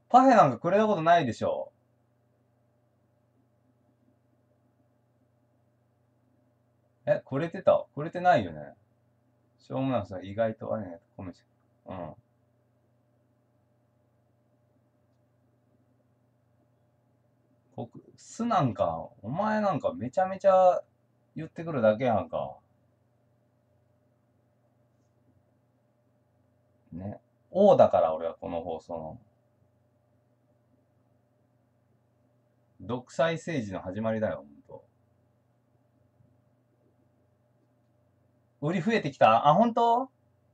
パフェなんかくれたことないでしょ。くれてた？くれてないよね。しょうもなくさ、意外とあれね、コメちゃん。うん。酢なんか、お前なんかめちゃめちゃ言ってくるだけやんか。ね。王だから俺はこの放送の。独裁政治の始まりだよ、ほんと。売り増えてきた？あ、ほんと？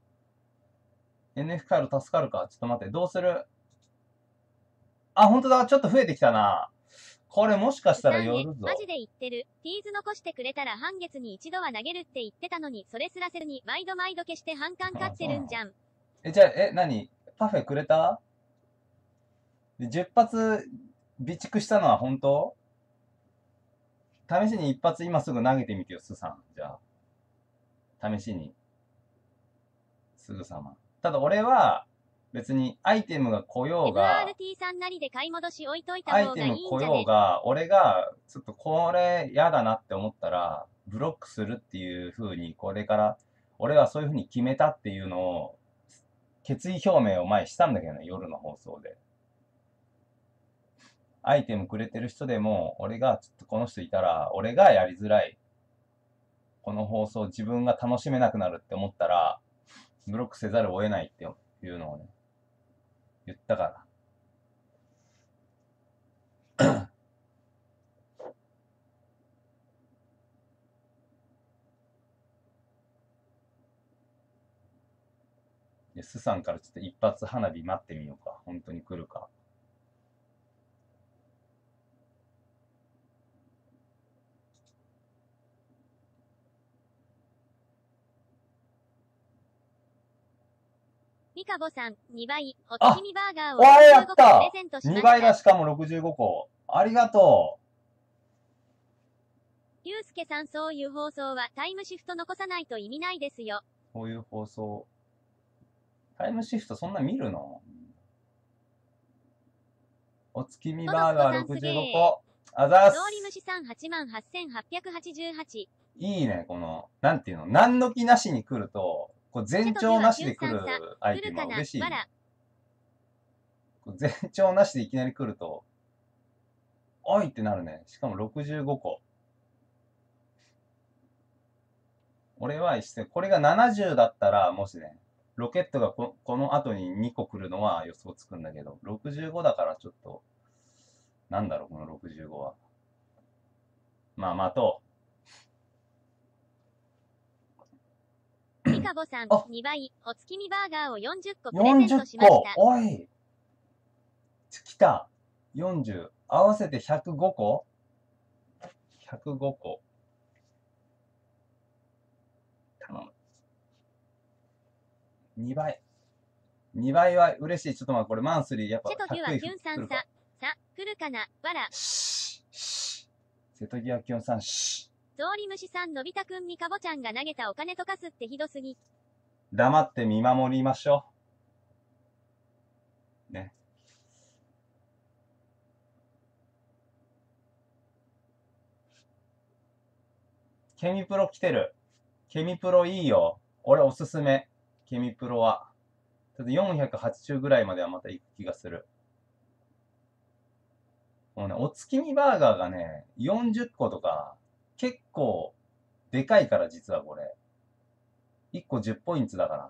NF 回路助かるか？ちょっと待って、どうする？あ、ほんとだ、ちょっと増えてきたな。これもしかしたら寄るぞ。 マジで言ってる。ティーズ残してくれたら半月に一度は投げるって言ってたのに、それすらせずに毎度消して半缶買ってるんじゃん。 じゃあ、何？パフェくれた？で、10発備蓄したのは本当？試しに一発今すぐ投げてみてよ、スさん。じゃあ。試しに。すぐさま。ただ俺は、別にアイテムが来ようが、 MRT さんなりで買い戻し置いといた方がいいんじゃね？ アイテム来ようが、俺が、ちょっとこれ嫌だなって思ったら、ブロックするっていう風に、これから、俺はそういう風に決めたっていうのを、決意表明を前したんだけどね、夜の放送で。アイテムくれてる人でも、俺がちょっとこの人いたら、俺がやりづらい。この放送自分が楽しめなくなるって思ったら、ブロックせざるを得ないっていうのをね、言ったから。スさんからちょっと一発花火待ってみようか。本当に来るか。 ミカボさん、2倍、ホッキミバーガーを 65個プレゼントしました。 2倍だ、しかも65個。ありがとう。ゆうすけさん、そういう放送はタイムシフト残さないと意味ないですよ。 こういう放送。タイムシフトそんな見るの？お月見バーガー65個。あざーす。 ゾウリムシさん88,888。 いいね、この、なんていうの、何の気なしに来ると、こう前兆なしで来るアイテムは嬉しい、ね。前兆なしでいきなり来ると、おいってなるね。しかも65個。俺はこれが70だったら、もしね、ロケットがこの後に2個来るのは予想つくんだけど、65だからちょっと、なんだろう、この65は。まあ、待とう。ミカボさん、2倍、お月見バーガーを40個プレゼントしました。 おい来た !40。合わせて105個 ?105 個。頼む。2倍。2倍は嬉しい。ちょっと待って、これマンスリーやっぱ 100はキュンさんさ、来るかな、わら。 瀬戸際きょんさん、 ゾウリムシさん、のび太くんにかぼちゃんが投げたお金とかすってひどすぎ。 黙って見守りましょう。ね。ケミプロ来てる。ケミプロいいよ。俺おすすめ。ケミプロは。ちょっと480ぐらいまではまた行く気がする。もうね、お月見バーガーがね、40個とか、結構、でかいから実はこれ。1個10ポイントだから。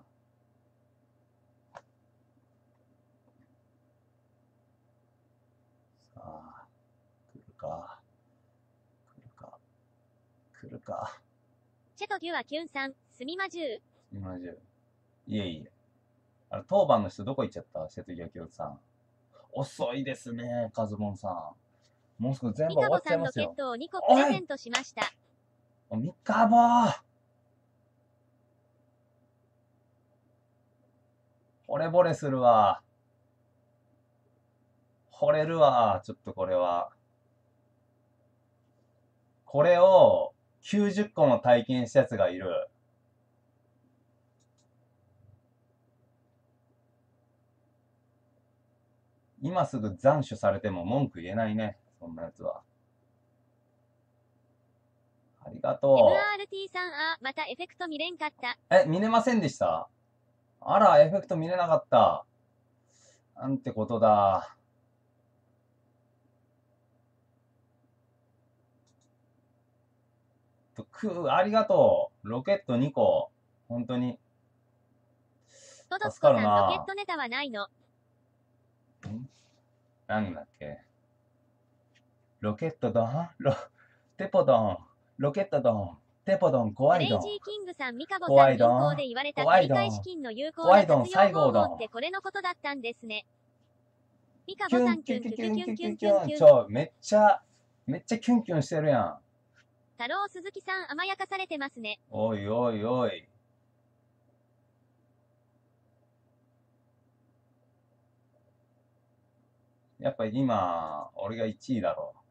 さあ、来るか。来るか。来るか。 チェトギュはキュンさん、すみまじゅう。 すみまじゅう。いえいえ。当番の人どこ行っちゃった？瀬戸際清さん。遅いですね、カズボンさん。もうすぐ全部終わっちゃいますよ。 ミカボさんロケットを2個プレゼントしました。 ミカボー惚れ惚れするわ。惚れるわ、ちょっとこれは。これを90個も体験したやつがいる。 今すぐ斬首されても文句言えないね。そんなやつは。ありがと MRT さんまたエフェクト見れんかった。 う。見れませんでした？あら、エフェクト見れなかった。なんてことだ。ありがとう。ロケット2個。本当に。 トドツ助かコさん、ロるな。 ケットネタはないの？ なんだっけ。ロケットドン、テポドン、ロケットドン、テポドン、 ク怖いドン。 レイジーキングさん、ミカボさん、 怖いドン銀行で言われた怖いドン借換資金の有効怖ドンない活用西郷ドン方法ってこれのことだったんですね。ミカキュボさん、 ンキュンキキュンキュュンキュンキュンンキュンキュンキュンキュン。 キュンキュン。 めっちゃキュンキュンしてるやん。 太郎鈴木さん、甘やかされてますね。 おいおいおい。やっぱ今、俺が1位だろう。